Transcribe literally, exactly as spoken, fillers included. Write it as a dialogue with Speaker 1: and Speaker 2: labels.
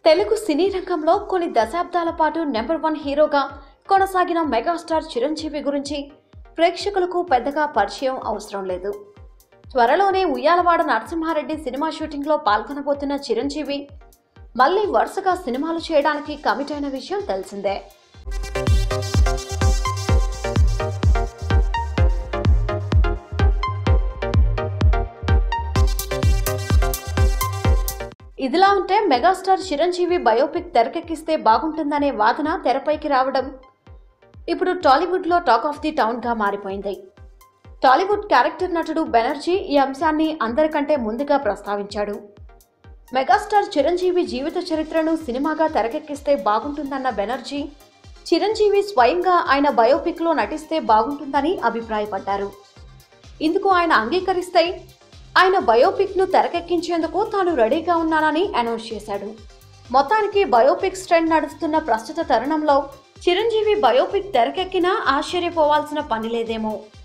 Speaker 1: తెలుగు సినీ రంగంలో కొన్ని దశాబ్దాల పాటు నెంబర్ వన్ హీరోగా కొనసాగిన మెగాస్టార్ చిరంజీవి గురించి ప్రేక్షకులకు పెద్దగా పరిచయం అవసరం లేదు. త్వరలోనే ఉయ్యాలవాడ నరసింహారెడ్డి సినిమా షూటింగ్లో పాల్గొనబోతున్న చిరంజీవి మళ్లీ వరుసగా సినిమాలు చేయడానికి కమిట్ అయిన విషయం తెలిసిందే. ఇదిలా ఉంటే మెగాస్టార్ చిరంజీవి బయోపిక్ తెరకెక్కిస్తే బాగుంటుందనే వాదన తెరపైకి రావడం ఇప్పుడు టాలీవుడ్లో టాక్ ఆఫ్ ది టౌన్గా మారిపోయింది. టాలీవుడ్ క్యారెక్టర్ నటుడు బెనర్జీ ఈ అంశాన్ని అందరికంటే ముందుగా ప్రస్తావించాడు. మెగాస్టార్ చిరంజీవి జీవిత చరిత్రను సినిమాగా తెరకెక్కిస్తే బాగుంటుందన్న బెనర్జీ చిరంజీవి స్వయంగా ఆయన బయోపిక్లో నటిస్తే బాగుంటుందని అభిప్రాయపడ్డారు. ఇందుకు ఆయన అంగీకరిస్తే ఆయన బయోపిక్ను తెరకెక్కించేందుకు తాను రెడీగా ఉన్నానని అనౌన్స్ చేశాడు. మొత్తానికి బయోపిక్స్ ట్రెండ్ నడుస్తున్న ప్రస్తుత తరుణంలో చిరంజీవి బయోపిక్ తెరకెక్కినా ఆశ్చర్యపోవాల్సిన పని లేదేమో.